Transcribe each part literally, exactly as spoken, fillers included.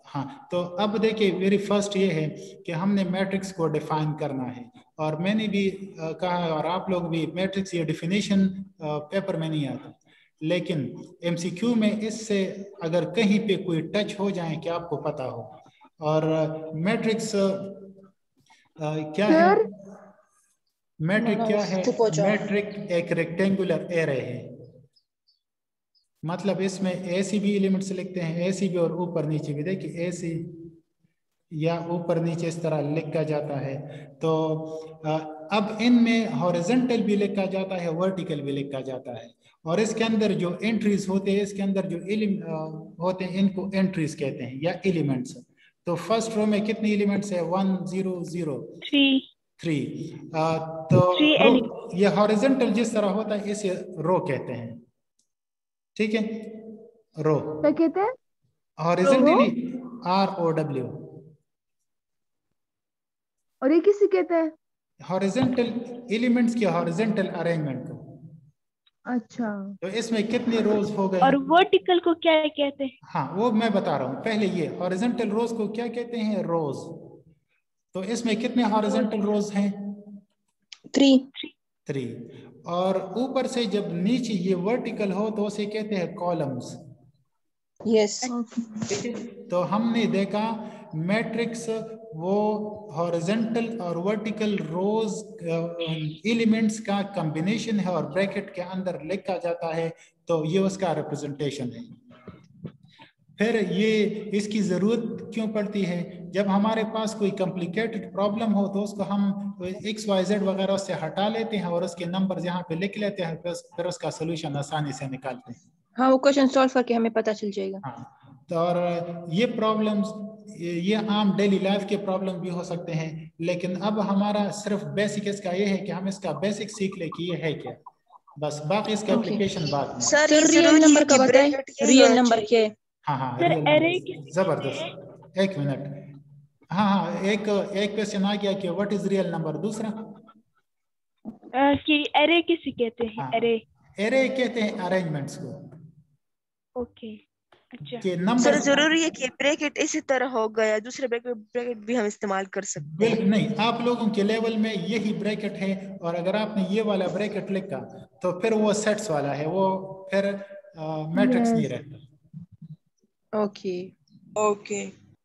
हाँ, तो अब देखिए मेरी फर्स्ट ये है कि हमने मैट्रिक्स को डिफाइन करना है, और मैंने भी आ, कहा है, और आप लोग भी, मैट्रिक्स ये डिफिनेशन पेपर में नहीं आता, लेकिन एमसीक्यू में इससे अगर कहीं पे कोई टच हो जाए कि आपको पता हो। और मैट्रिक्स क्या है? मैट्रिक क्या है? मैट्रिक एक रेक्टेंगुलर एरे है, मतलब इसमें ए सी बी एलिमेंट्स लिखते हैं, ए सी बी और ऊपर नीचे भी, देखिए ए सी या ऊपर नीचे इस तरह लिखा जाता है। तो अब इनमें हॉरिजॉन्टल भी लिखा जाता है, वर्टिकल भी लिखा जाता है, और इसके अंदर जो एंट्रीज होते हैं, इसके अंदर जो होते हैं इनको एंट्रीज कहते हैं या एलिमेंट्स। तो फर्स्ट रो में कितने एलिमेंट्स है? One zero zero three three तो रो, ये हॉरिजॉन्टल जिस तरह होता है इसे रो कहते हैं, ठीक है? रो क्या कहते हैं? Horizontally R O W. और ये किसे कहते हैं? हॉरिजॉन्टल एलिमेंट्स के हॉरिजॉन्टल अरेंजमेंट को। अच्छा, तो इसमें कितने रोज हो गए? और वर्टिकल को क्या कहते हैं? हाँ, वो मैं बता रहा हूँ। पहले ये हॉरिजॉन्टल रोज को क्या कहते हैं? रोज। तो इसमें कितने हॉरिजॉन्टल रोज हैं? थ्री थ्री और ऊपर से जब नीचे ये वर्टिकल हो तो उसे कहते हैं कॉलम्स। यस, ठीक है। तो हमने देखा मैट्रिक्स वो हॉरिजॉन्टल और वर्टिकल रोज एलिमेंट्स का कॉम्बिनेशन है और ब्रैकेट के अंदर लिखा जाता है, तो ये उसका रिप्रेजेंटेशन है। फिर ये इसकी जरूरत क्यों पड़ती है? जब हमारे पास कोई कॉम्प्लिकेटेड प्रॉब्लम हो तो उसको हम एक्स वाई जेड वगैरह उससे हटा लेते हैं और उसके नंबर यहाँ पे लिख लेते हैं, फिर उसका सोल्यूशन आसानी से निकालते हैं। हाँ, वो क्वेश्चन सॉल्व करके हमें पता चल जाएगा। हाँ, तो और ये प्रॉब्लम्स ये आम डेली लाइफ के प्रॉब्लम भी हो सकते हैं, लेकिन अब हमारा सिर्फ बेसिक इसका ये है कि हम इसका बेसिक सीख ले कि ये है क्या, बस बाकी इसका एप्लीकेशन बाद में। सर रियल नंबर का बताएं, रियल नंबर क्या है? हाँ हाँ, सर एरे जबरदस्त, एक मिनट। हाँ हाँ, एक एक क्वेश्चन आ गया कि व्हाट इज रियल नंबर। दूसरा कि एरे किसे कहते हैं? एरे एरे कहते हैं अरेंजमेंट्स को। ओके, अच्छा। कि नंबर सर जरूरी है कि ब्रैकेट इसी तरह हो गया, दूसरे ब्रैकेट ब्रैकेट भी हम इस्तेमाल कर सकते हैं? बिल्कुल नहीं, आप लोगों के लेवल में यही ब्रैकेट है, और अगर आपने ये वाला ब्रैकेट लिखा तो फिर वो सेट्स वाला है, वो फिर मैट्रिक्स नहीं रहता। Okay okay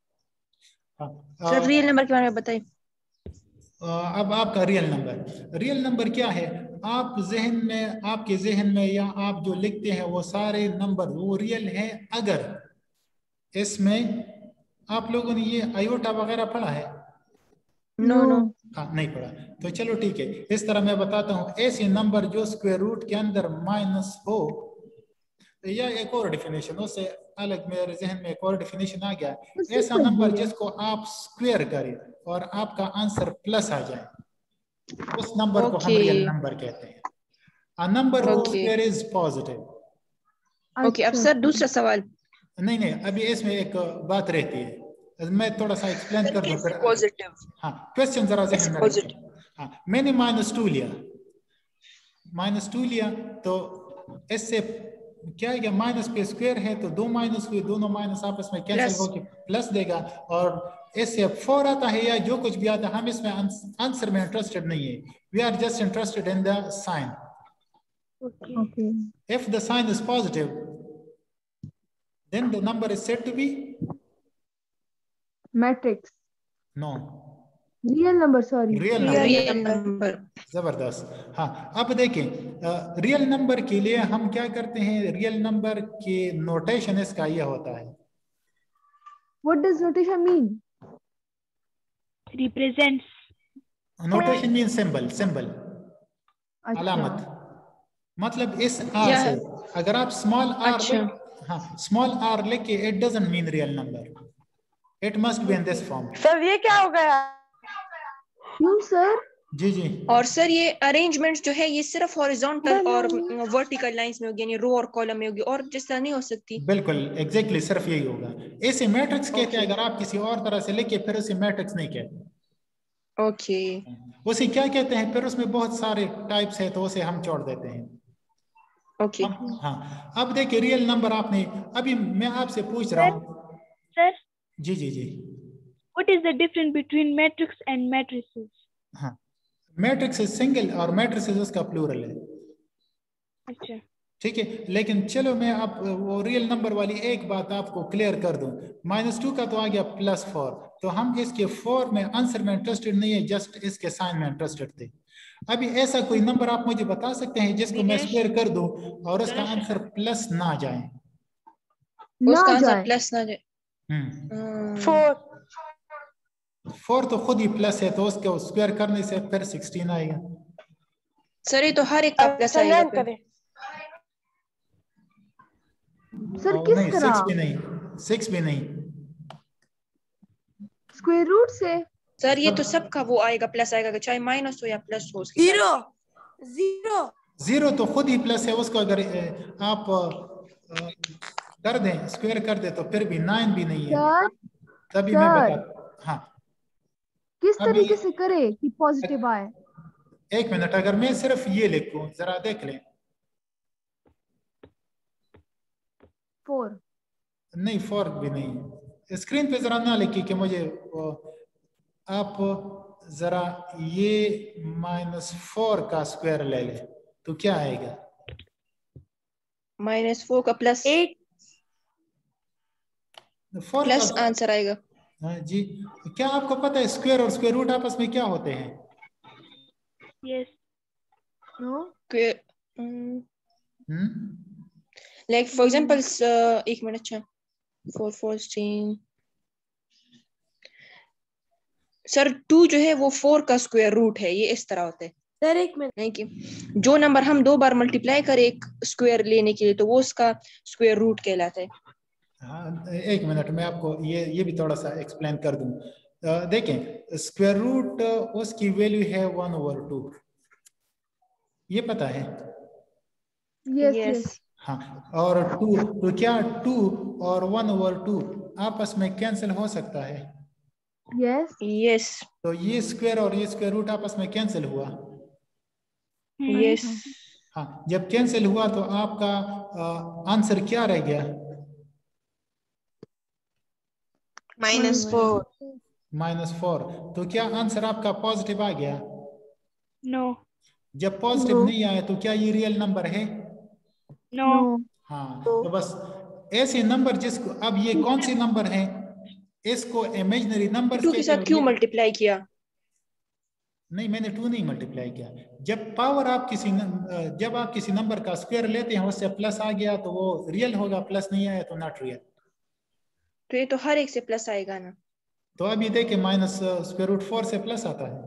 sir real number के बारे में बताइए। अब आपका रियल नंबर, रियल नंबर क्या है? आप जहन में, आपके जहन में या आप जो लिखते हैं वो सारे नंबर वो रियल है अगर इसमें आप लोगों ने ये आयोटा वगैरह पढ़ा है? नो नो हाँ, नहीं पढ़ा तो चलो ठीक है, इस तरह मैं बताता हूँ। ऐसे नंबर जो स्क्वायर रूट के अंदर माइनस हो, या एक और डिफिनेशन उससे अलग मेरे जहन में एक और डिफिनेशन आ गया, ऐसा नंबर जिसको आप स्क्वायर करें और आपका आंसर प्लस आ जाए, उस नंबर को हम रियल नंबर कहते हैं। A number root square is positive. Okay, अब सर दूसरा सवाल। नहीं नहीं, अभी इसमें एक बात रहती है, मैं थोड़ा सा एक्सप्लेन कर दूं फिर। पॉजिटिव? हाँ, क्वेश्चन जरा जहन में रखें। हाँ, मैंने माइनस टू लिया, माइनस टू लिया तो इससे क्या है, माइनस पे स्क्वायर है तो दो माइनस हुए, दोनों माइनस आपस में कैंसिल होकर प्लस देगा, और इससे फोर आता है या जो कुछ भी आता है, हम इसमें आंसर में इंटरेस्टेड नहीं है, we are just interested in the sign. If the sign is positive then the number is said to be matrix. No, real number, sorry. real number, real number. जबरदस्त। हाँ, अब देखें रियल नंबर के लिए हम क्या करते हैं, रियल नंबर के नोटेशन इसका ये होता है। What does notation mean? Represents. Notation means symbol, symbol, अलामत। मतलब इस आर से अगर आप स्मॉल आर, हाँ स्मॉल आर लिखे, it doesn't mean real number, it must be in this form. Sir ये क्या हो गया? क्यों सर? जी जी। और सर ये अरेंजमेंट्स जो है ये सिर्फ हॉरिजॉन्टल और वर्टिकल लाइंस में होगी, यानी रो और कॉलम में होगी, और जिस तरह नहीं हो सकती? बिल्कुल एग्जैक्टली, सिर्फ यही होगा। इसे मैट्रिक्स कहते हैं, अगर आप किसी और तरह से लिखे फिर उसे मैट्रिक्स नहीं कहते। ओके, उसे क्या कहते हैं? फिर उसमें बहुत सारे टाइप्स है तो उसे हम छोड़ देते हैं। ओके हाँ, अब देखिए रियल नंबर आपने, अभी मैं आपसे पूछ रहा हूँ सर जी जी जी। What is the difference between matrix and matrices? हाँ, मैट्रिक्स सिंगल और मैट्रिसेस उसका प्लूरल है। अच्छा ठीक है, लेकिन चलो मैं आप वो रियल नंबर वाली एक बात आपको क्लियर कर दूं। माइनस टू का तो आ गया प्लस फोर, तो हम इसके फोर में आंसर में इंटरेस्टेड नहीं है, जस्ट इसके साइन में इंटरेस्टेड थे। अभी ऐसा कोई नंबर आप मुझे बता सकते हैं जिसको मैं स्क्वायर कर दूं और उसका आंसर प्लस ना जाए? उसका आंसर प्लस ना जाए। हम्म फोर फोर तो खुद ही प्लस है, तो उसको स्क्वायर करने से फिर सिक्सटीन आएगा। सर ये तो हर एक का प्लस आएगा फिर। सर किस नहीं, तरह? सिक्स भी नहीं, सिक्स भी नहीं, स्क्वायर रूट से। सर ये तो सबका वो आएगा, प्लस आएगा, चाहे माइनस हो या प्लस हो। जीरो जीरो जीरो तो खुद ही प्लस है, उसको अगर आप कर दें, स्क्वायर कर दे तो फिर भी नाइन भी नहीं है। सर तभी मैं सर बता, हाँ किस अभी तरीके से करे कि पॉजिटिव आए? एक मिनट, अगर मैं सिर्फ ये लिखूं, जरा देख लें। फोर नहीं, फोर भी नहीं, स्क्रीन पे जरा ना लिखिए कि मुझे आप जरा ये माइनस फोर का स्क्वायर ले ले तो क्या आएगा? माइनस फोर का प्लस एट, फोर प्लस का आंसर आएगा। हाँ जी। क्या आपको पता है स्क्वायर और स्क्वायर रूट आपस में क्या होते हैं? yes no like for example एक मिनट, अच्छा फोर फोर्टीन सर टू जो है वो फोर का स्क्वायर रूट है, ये इस तरह होता है। सर एक मिनट, नहीं कि जो नंबर हम दो बार मल्टीप्लाई करें एक स्क्वायर लेने के लिए तो वो उसका स्क्वायर रूट कहलाता है। हाँ, एक मिनट मैं आपको ये ये भी थोड़ा सा एक्सप्लेन कर दूं। देखें, स्क्वायर रूट उसकी वैल्यू है वन ओवर टू, ये पता है? यस यस यस हाँ, और टू तो क्या टू और वन ओवर टू आपस में कैंसिल हो सकता है? यस यस तो ये स्क्वायर और ये स्क्वायर रूट आपस में कैंसिल हुआ। यस हाँ, जब कैंसिल हुआ तो आपका आंसर क्या रह गया? Minus four minus four. तो क्या आंसर आपका पॉजिटिव आ गया? no जब पॉजिटिव No. नहीं आया तो क्या ये रियल नंबर है? no नो हाँ, तो बस ऐसे नंबर जिसको, अब ये कौन से नंबर हैं, इसको इमेजिनरी नंबर्स टू के कहते हैं साथ और क्यों ये मल्टीप्लाई किया? नहीं, मैंने टू नहीं मल्टीप्लाई किया। जब पावर आप किसी न, जब आप किसी नंबर का स्क्वायर लेते हैं उससे प्लस आ गया तो वो रियल होगा, प्लस नहीं आया तो नॉट रियल। तो ये तो हर एक से प्लस आएगा ना। तो अभी देखिए माइनस स्क्वायर रूट फोर से प्लस आता है,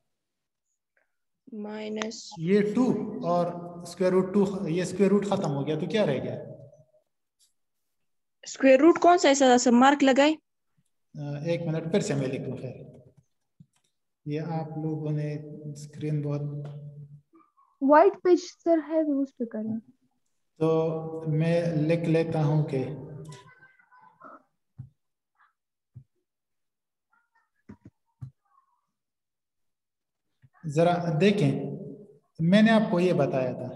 माइनस ये टू और स्क्वायर रूट टू, ये स्क्वायर रूट खत्म हो गया तो क्या रह गया? स्क्वायर रूट कौन सा ऐसा सब मार्क लगाए? एक मिनट फिर से मैं लिखूं, फिर ये आप लोगों ने स्क्रीन बहुत व्हाइट पेज सर है तो उस पे करें। तो मैं लिख लेता हूं कि जरा देखें, मैंने आपको ये बताया था,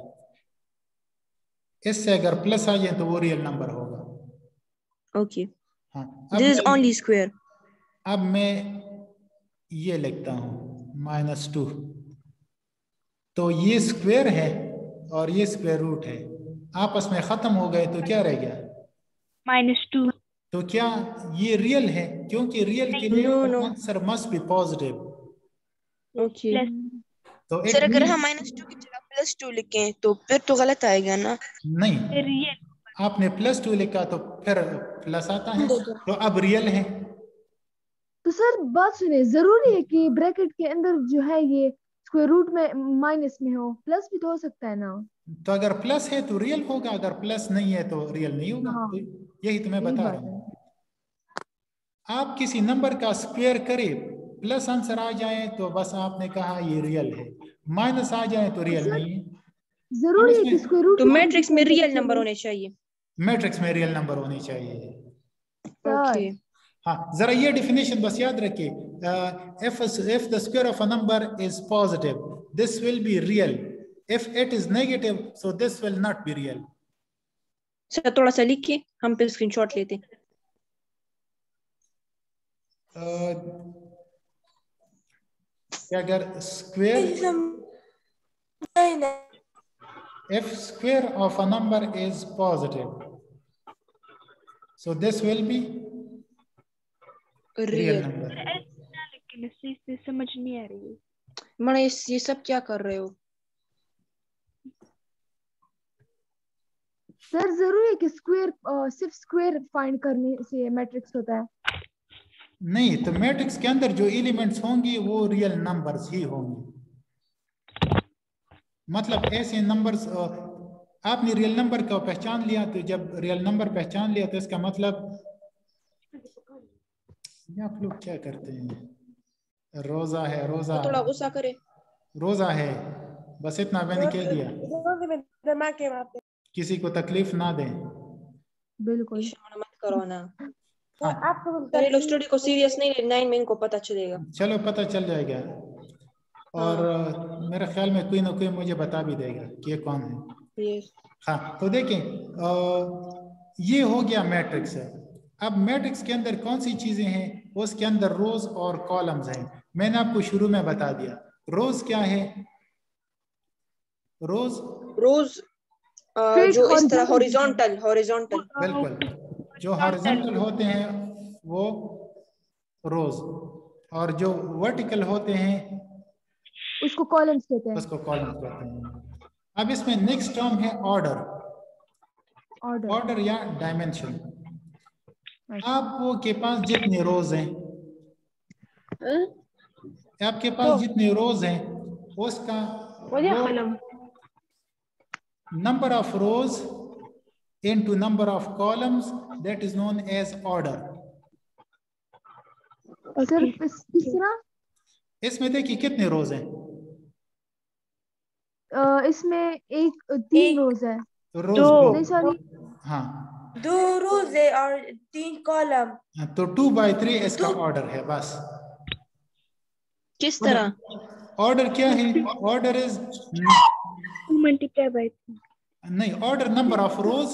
इससे अगर प्लस आ जाए तो वो रियल नंबर होगा। ओके, हाँ, अब दिस इज मैं ओनली स्क्वायर। अब मैं ये लिखता हूं माइनस टू, तो ये स्क्वायर है और ये स्क्वायर रूट है, आपस में खत्म हो गए तो क्या रह गया? minus two तो क्या ये रियल है? क्योंकि रियल के लिए no no answer must be positive. Okay plus तो सर इट अगर मीन हम माइनस टू की जगह प्लस टू लिखें तो फिर तो गलत आएगा ना। नहीं, real आपने प्लस टू लिखा तो फिर प्लस आता है, तो अब रियल है। तो सर बात सुनिए, जरूरी है कि ब्रैकेट के अंदर जो है ये स्क्वायर रूट में माइनस में हो? प्लस भी तो हो सकता है ना। तो अगर प्लस है तो रियल होगा, अगर प्लस नहीं है तो रियल नहीं होगा। हाँ, तो यही तो मैं यही बता बात रहा है। हूँ। आप किसी नंबर का स्क्वायर करें, प्लस आंसर आ जाए तो बस आपने कहा ये रियल है, माइनस आ जाए तो रियल सर नहीं है। जरूरी है कि स्क्वायर रूट तो की मैट्रिक्स में कंडीशन रियल जब नंबर चले। होने चाहिए। मैट्रिक्स में रियल नंबर होने चाहिए। ओके सर हाँ, जरा ये डिफिनेशन बस याद रखिए, if if the square of a number is positive this will be real, if it is negative so this will not be real। Sir थोड़ा सा लिख के हम पे स्क्रीनशॉट लेते। अगर square if square of a number is positive, so this will be real number. लेकिन इससे समझ नहीं आ रही है। मैं ये सब क्या कर रहे हो? सर जरूरी है कि स्क्वायर सिर्फ स्क्वायर फाइंड करने से मैट्रिक्स होता है? नहीं, तो मैट्रिक्स के अंदर जो एलिमेंट्स होंगे वो रियल नंबर्स ही होंगे। मतलब ऐसे नंबर्स, आपने रियल नंबर का पहचान लिया, तो जब रियल नंबर पहचान लिया तो इसका मतलब आप लोग क्या करते हैं? रोजा है, रोजा थोड़ा गुस्सा करे, रोजा है, बस इतना मैंने कह दिया, किसी को तकलीफ ना दें। बिल्कुल मत करो ना। हाँ। सारे लोग स्टडी को सीरियस नहीं लेना, नाइन में इनको पता चलेगा। चलो पता चल जाएगा। और हाँ। मेरे ख्याल में कोई ना कोई मुझे बता भी देगा कि ये कौन है। yes. हाँ, तो देखें, ये हो गया मैट्रिक्स है। अब मैट्रिक्स के अंदर कौन सी चीजें हैं? उसके अंदर रोज और कॉलम्स हैं। मैंने आपको शुरू में बता दिया। रोज क्या है? रोज रोज Uh, जो इस तरह हॉरिजॉन्टल हॉरिजॉन्टल बिल्कुल, जो हॉरिजॉन्टल होते हैं वो रोज, और जो वर्टिकल होते हैं उसको कॉलम्स कहते हैं। उसको कॉलम्स कहते हैं। अब इसमें नेक्स्ट टर्म है ऑर्डर। ऑर्डर ऑर्डर या डायमेंशन। आपको के पास जितने रोज हैं, आपके पास जितने रोज हैं उसका number of rows into number of columns, that is known as order. Sir इस तरह इसमें देखिए कितने रोज हैं? इसमें एक तीन रोज है। रोज दो, सॉरी हाँ दो रोज है और तीन कॉलम, तो टू बाई थ्री इसका ऑर्डर है। बस किस तरह ऑर्डर क्या है? ऑर्डर इज मल्टीप्लाई बाय नहीं, ऑर्डर नंबर ऑफ रोज।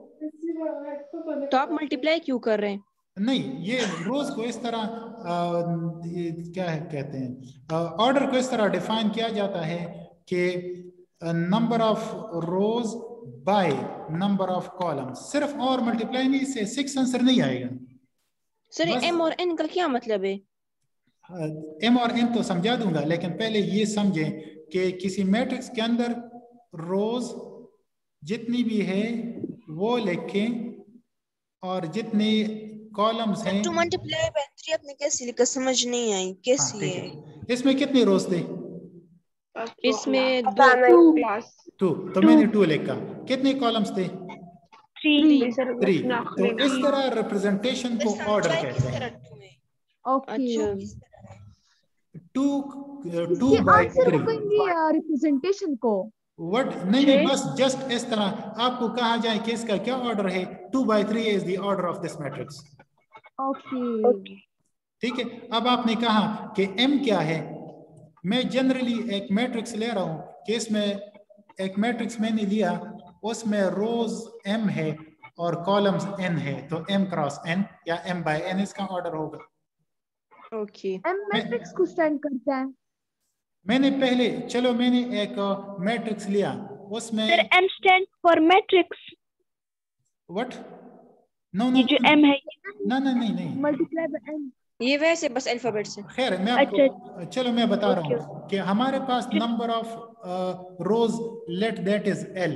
तो आप मल्टीप्लाई क्यों कर रहे हैं? नहीं, ये रोज को इस तरह आ, क्या है कहते हैं, ऑर्डर को इस तरह डिफाइन किया जाता है कि number of rows by number of columns. सिर्फ और मल्टीप्लाई नहीं, इससे सिक्स आंसर नहीं आएगा। सर एम और एन का क्या मतलब है? एम और एन तो समझा दूंगा, लेकिन पहले ये समझें कि किसी मैट्रिक्स के अंदर रोज जितनी भी है वो लिखें, और जितने कॉलम्स हैं टू मल्टीप्लाई बाय थ्री आपने कैसे लिखा? समझ नहीं आई कैसे हाँ, है? इसमें कितने रोज थे? इसमें दो, टू, तो मैंने टू लिखा। कितने कॉलम्स थे? थ्री। थ्री। तो इस तरह रिप्रेजेंटेशन को ऑर्डर कहते हैं। Okay, two two by three representation को व्हाट नहीं नहीं बस जस्ट इस तरह आपको कहा जाए कि इसका क्या ऑर्डर है। Two by three is the order of this matrix. Okay, ठीक है। अब आपने कहा कि एम क्या है। मैं जनरली एक मैट्रिक्स ले रहा हूं कि इसमें एक मैट्रिक्स मैंने लिया, उसमें रोज एम है और कॉलम्स एन है, तो एम क्रॉस एन या एम बाय एन इसका ऑर्डर होगा। ओके, एम मैट्रिक्स को स्टैंड करता है। मैंने पहले चलो मैंने एक मैट्रिक्स लिया, उसमें sir M stand for matrix. What? No no, जो एम है ना ना नहीं नहीं मल्टीप्लाई बाय एम, ये वैसे बस अल्फाबेट से। खैर मैं आपको अच्छा, चलो मैं बता रहा हूँ कि हमारे पास number of rows let that is L,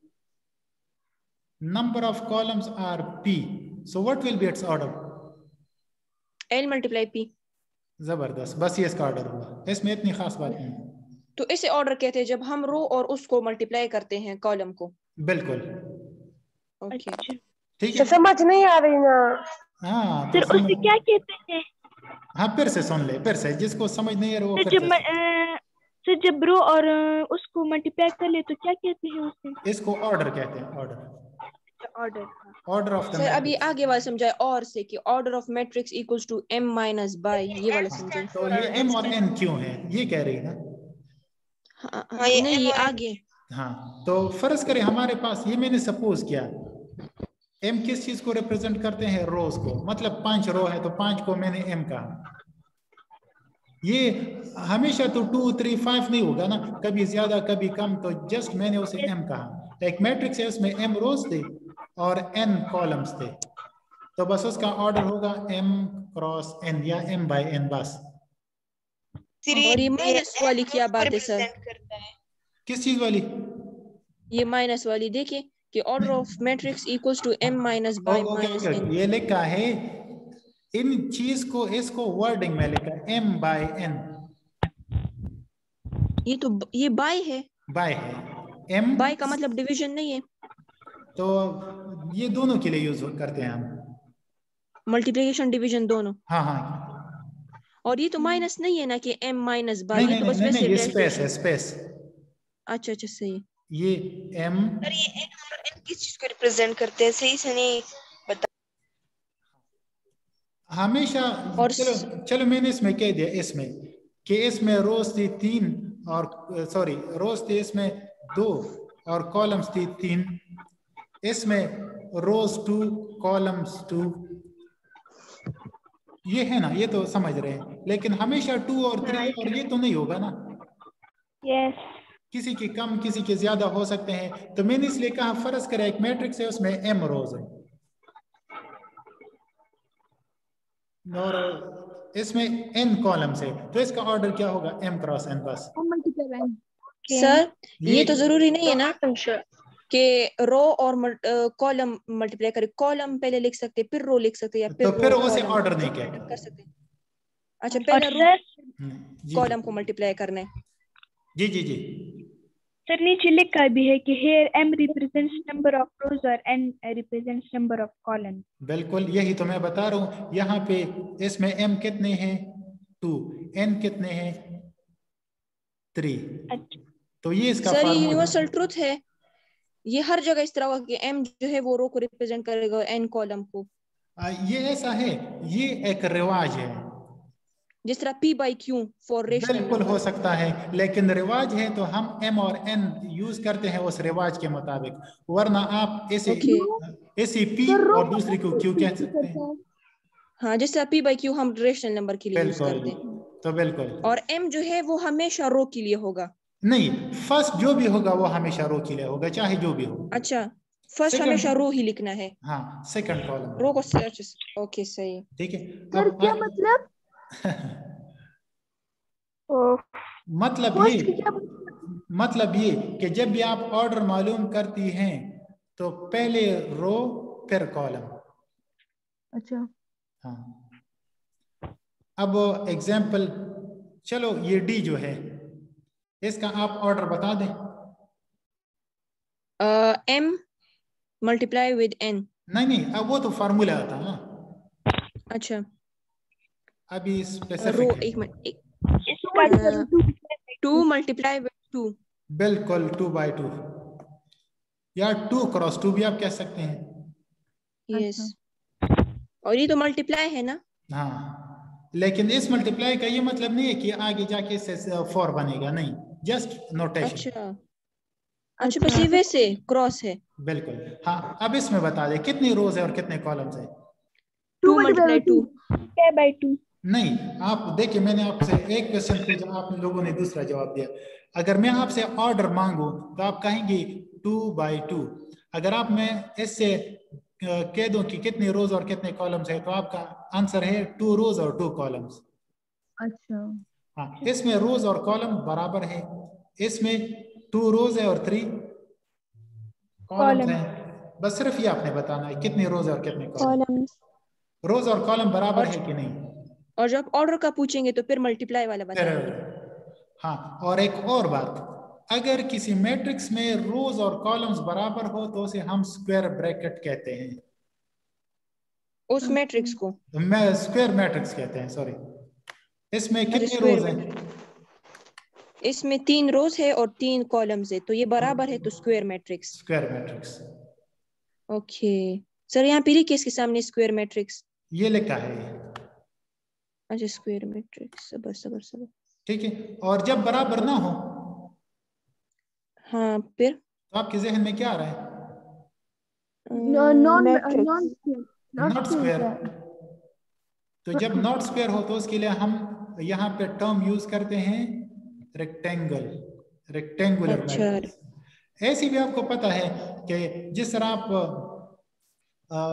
number of columns are P, so what will be its order? L multiply P. जबरदस्त, बस ये इसका ऑर्डर हुआ, इसमें इतनी खास बात नहीं है। तो इसे ऑर्डर कहते हैं जब हम रो और उसको मल्टीप्लाई करते हैं कॉलम को। बिल्कुल, ओके ठीक है। समझ नहीं आ रही ना। हाँ सर तो उसे क्या कहते हैं? हाँ फिर से सुन ले, फिर से, जिसको समझ नहीं आ रहा वो फिर जब सर जब रो और उसको मल्टीप्लाई कर ले तो क्या कहते हैं उसे? इसको ऑर्डर कहते हैं, order order order of the sir अभी आगे वाला समझाए और से कि order of matrix equals to m minus by, ये वाला समझाए। तो ये m और n क्यों है ये कह रही है ना? हाँ, हाँ, नहीं ये आगे। हाँ तो फर्ज करें हमारे पास, ये मैंने सपोज किया एम किस चीज को रिप्रेजेंट करते हैं? रोज को, मतलब पांच रो है तो पांच को मैंने एम कहा। ये हमेशा तो टू थ्री फाइव नहीं होगा ना, कभी ज्यादा कभी कम, तो जस्ट मैंने उसे एम कहा। एक मैट्रिक्स है उसमें एम रोज थे और एन कॉलम्स थे, तो बस उसका ऑर्डर होगा एम क्रॉस एन या एम बाय एन बस। और ये माइनस वाली क्या बात है सर? किस चीज वाली? ये माइनस वाली देखिए कि order of matrix equals to M minus by minus N. ये लिखा है इन चीज को, इसको वर्डिंग में लिखा एम बाय एन। ये तो ये बाय है, बाय है। एम बाय का मतलब डिवीजन नहीं है, तो ये दोनों के लिए यूज करते हैं हम, मल्टीप्लिकेशन डिवीजन दोनों। हाँ हाँ। और ये तो माइनस नहीं है ना कि एम माइनस बाय, नहीं ये तो नहीं बस नहीं, वैसे नहीं, ये स्पेस है, स्पेस। अच्छा अच्छा सही। ये एम, सर ये एन और एन किस चीज को रिप्रेजेंट करते हैं? सही से नहीं बता। हमेशा और चलो चलो मैंने इसमें कह दिया इसमें कि इसमें रोज थी तीन और सॉरी रोज थी इसमें दो और कॉलम्स थी तीन, इसमें रोज टू कॉलम्स टू, ये है ना, ये तो समझ रहे हैं। लेकिन हमेशा टू और थ्री और ये तो नहीं होगा ना। यस। किसी के कम किसी के ज्यादा हो सकते हैं, तो मैंने इसलिए कहा फर्ज करें एक मैट्रिक्स है उसमें एम रोज है और इसमें एन कॉलम्स है, तो इसका ऑर्डर क्या होगा? एम क्रॉस एन बस। सर ये, ये तो जरूरी नहीं है ना अच्छा कि रो और कॉलम मल्टीप्लाई करें, कॉलम पहले लिख सकते फिर रो लिख सकते या फिर तो फिर उसे कॉलम ऑर्डर नहीं कहते कर सकते। अच्छा पहले रो कॉलम को मल्टीप्लाई करना है। जी जी जी सर नीचे लिखा भी है कि here m represents number of rows और n represents number of columns। बिल्कुल यही तो मैं बता रहा हूँ। यहाँ पे इसमें m कितने हैं? टू। n कितने हैं? थ्री। अच्छा तो ये इसका सर ये फार्मूला यूनिवर्सल ट्रूथ है, ये हर जगह इस तरह होगा कि m जो है वो रो को रिप्रेजेंट करेगा और n कॉलम को। आ, ये ऐसा है, ये एक रिवाज है, जिस तरह p by q for rational बिल्कुल हो सकता है, लेकिन रिवाज है तो हम m और n यूज करते हैं उस रिवाज के मुताबिक, वरना आप इसे इसे p और दूसरी को q कह सकते हैं। हाँ जिस तरह p by q हम रेशनल नंबर के लिए यूज करते हैं, तो बिल्कुल। और m जो है वो हमेशा रो के लिए होगा। नहीं, फर्स्ट जो भी होगा वो हमेशा रो के लिए होगा, चाहे जो भी हो। अच्छा फर्स्ट हमेशा रो ही लिखना है। हाँ सेकंड कॉलम रो को सर्च। ओके सही ठीक है। सर अब क्या मतलब? मतलब ये मतलब ये कि जब भी आप ऑर्डर मालूम करती हैं तो पहले रो फिर कॉलम। अच्छा हाँ अब एग्जाम्पल, चलो ये डी जो है इसका आप ऑर्डर बता दें। M multiply with N. नहीं नहीं, अब वो तो फार्मूला आता है ना। अच्छा अभी स्पेसिफिक रो है। एक मिनट, टू मल्टीप्लाई विद टू। बिल्कुल टू बाई टू या टू क्रॉस टू भी आप कह सकते हैं। यस और ये तो मल्टीप्लाई है ना। हाँ लेकिन इस मल्टीप्लाई का ये मतलब नहीं है कि आगे जाके इससे फोर बनेगा, नहीं, जस्ट नोटेशन। अच्छा अच्छा बस ये वैसे क्रॉस है। बिल्कुल हाँ। अब इसमें बता दे कितनी रोज है और कितने कॉलम्स है? Two multiply two by two. नहीं, आप देखिए मैंने आपसे एक क्वेश्चन पूछा, आप लोगों ने दूसरा जवाब दिया। अगर मैं आपसे ऑर्डर मांगू तो आप कहेंगे टू बाई टू। अगर आप मैं इससे कह दूं कि कितनी रोज और कितने कॉलम्स है तो आपका आंसर है टू रोज और टू कॉलम्स। अच्छा हाँ इसमें रोज और कॉलम बराबर है, इसमें टू रोज है और थ्री कॉलम्स हैं। बस सिर्फ ये आपने बताना है कितनी रोज और कितने कॉलम। रोज और कॉलम बराबर है कि नहीं। और जब ऑर्डर का पूछेंगे तो फिर मल्टीप्लाई वाला बताएंगे। हाँ और एक और बात, अगर किसी मैट्रिक्स में रोज और कॉलम्स बराबर हो तो उसे हम स्क्वायर ब्रैकेट कहते हैं। उस मैट्रिक्स को मैं स्क्वायर मैट्रिक्स कहते हैं, सॉरी। इसमें कितने रोज हैं? इसमें तीन रोज है और तीन कॉलम्स है, तो ये बराबर है तो square matrix. Square matrix. Okay sir यहाँ पीली केस के सामने स्क्वायर मैट्रिक्स ये लिखा है। अच्छा स्क्वायर मैट्रिक्स, सबर सबर सबर ठीक है। और जब बराबर ना हो हाँ फिर तो आपके जहन में क्या आ रहा है? Non non not square. तो जब नॉट स्क्वायर हो तो उसके लिए हम यहाँ पे टर्म यूज करते हैं रेक्टेंगल, रेक्टेंगुलर अच्छा। मैट्रिक्स। ऐसी भी आपको पता है कि जिस तरह आप आ,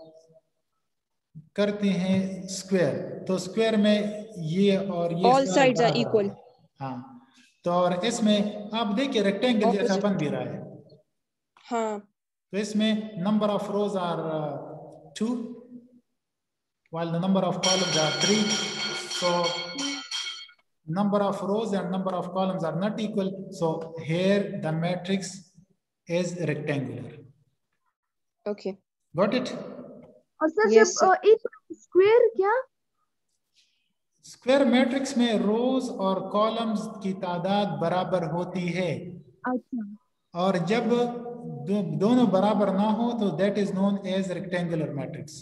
करते हैं स्क्वायर, तो स्क्वायर में ये और ये ऑल साइड्स आर इक्वल। हाँ, तो और इसमें आप देखिए रेक्टेंगल जैसा बन भी रहा है। हाँ, तो इसमें number of rows are two while the number of columns are three, so number of rows and number of columns are not equal, so here the matrix is rectangular. okay, got it? और sir Yes, जब एक square क्या square matrix में रोज और columns की तादाद बराबर होती है। अच्छा, और जब दो, दोनों बराबर ना हो तो that is known as rectangular matrix।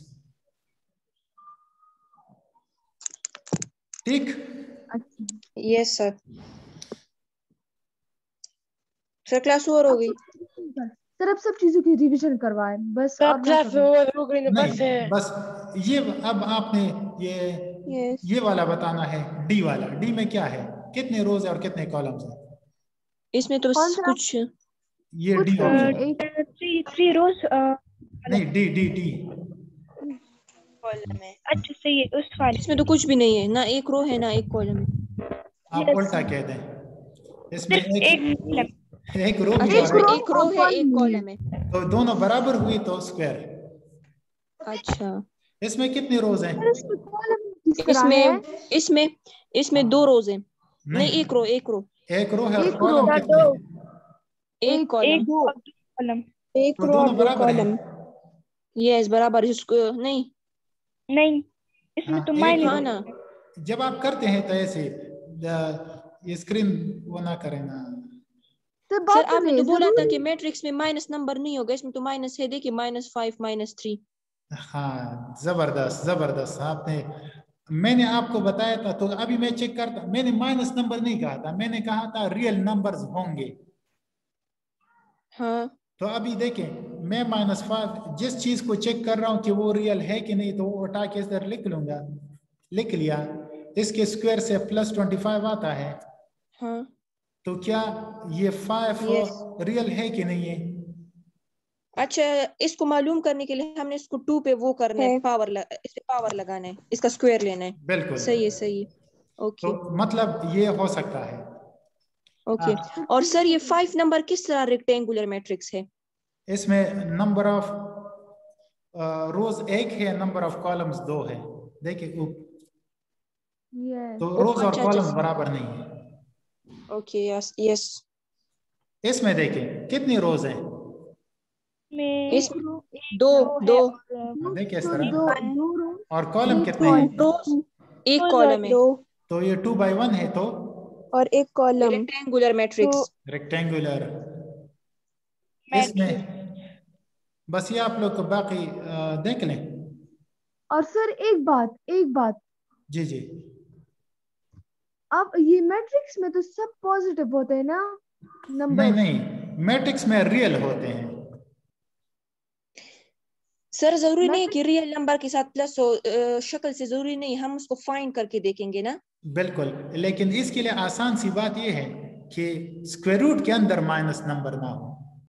ठीक? अच्छा yes sir. Sir class over हो गई? सर अब सब चीजों की रिवीजन करवाएं बस। सब और ना क्लास करो। ओवर हो गई ना, बस नहीं, है। बस ये अब आपने ये Yes. ये वाला बताना है, डी वाला। डी में क्या है, कितने रोज है और कितने कॉलम्स हैं? इसमें तो कौन बस सा? कुछ ये कुछ डी नहीं है, ऑप्शन। एक थ्री थ्री रोज। नहीं, डी डी डी कॉलम है। अच्छा सही है उस वाले। इसमें तो कुछ भी नहीं है, ना एक रो है ना एक कॉलम है। आप Yes. उल्टा कह दें, इसमें सिर्फ एक एक column। एक रो भी अच्छा, आ इसमें रहा है, एक रो है एक कॉलम है। तो दोनों बराबर हुई तो स्क्वायर। अच्छा, इसमें कितने रोज हैं? सर इसमें कॉलम किस तरह है? इसमें इसमें इसमें दो रोज हैं। नहीं, एक रो एक रो एक रो है और एक कॉलम रो। कितने हैं? एक एक कॉलम। एक और दो column। एक तो रो और दोनों दो बराबर हैं। कॉलम। यस, बराबर। इसको नहीं। नहीं, इसमें हाँ, तो एक माइनस। हाँ ना। जब आप करते हैं तो ऐसे ये स्क्रीन वो ना करें ना। सर सर बात आपने सुनिए, तो बोला था जरूरी कि मैट्रिक्स में माइनस नंबर नहीं होगा, इसमें तो माइनस है। देखिए, माइनस फाइव, माइनस थ्री। हाँ, जबरदस्त जबरदस्त। आपने, मैंने आपको बताया था, तो अभी मैं चेक करता। मैंने माइनस नंबर नहीं कहा था, मैंने कहा था रियल नंबर्स होंगे। हाँ, तो अभी देखें, मैं माइनस फाइव जिस चीज को चेक कर रहा हूं कि वो रियल है कि नहीं, तो वो उठा के इधर लिख लूंगा। लिख लिया, इसके स्क्वायर से प्लस ट्वेंटी फाइव आता है। हाँ, तो क्या ये फाइव Yes. रियल है कि नहीं है? अच्छा, इसको मालूम करने के लिए हमने इसको टू पे वो करना है, पावर ल, इस पे पावर लगाना है, इसका स्क्वायर लेना है। बिल्कुल। सही है, सही है। ओके तो मतलब ये हो सकता है। ओके। और सर ये फाइव नंबर किस तरह रेक्टेंगुलर मैट्रिक्स है? इसमें नंबर ऑफ रोज एक है, नंबर ऑफ कॉलम्स दो है। देखिए, Yes. तो रोज और अच्छा, कॉलम अच्छा। बराबर नहीं है। Okay, yes yes. इसमें देखें कितनी रोज हैं? में इसमें एक दो row है दो और देखिए इस तो तरह। दो दो रो और कॉलम एक कितने हैं? रोज एक कॉलम है तो ये टू बाई वन है, तो और एक कॉलम। Rectangular matrix. रेक्टेंगुलर। इसमें बस ये आप लोग को बाकी अ, देख लें। और सर एक बात एक बात जी जी। अब ये मैट्रिक्स में तो सब पॉजिटिव होते हैं ना नंबर? नहीं नहीं, मैट्रिक्स में रियल होते हैं। सर जरूरी नहीं है कि रियल नंबर के साथ प्लस हो, अ, शक्ल से जरूरी नहीं, हम उसको फाइंड करके देखेंगे ना। बिल्कुल, लेकिन इसके लिए आसान सी बात यह है कि स्क्वायर रूट के अंदर माइनस नंबर ना हो।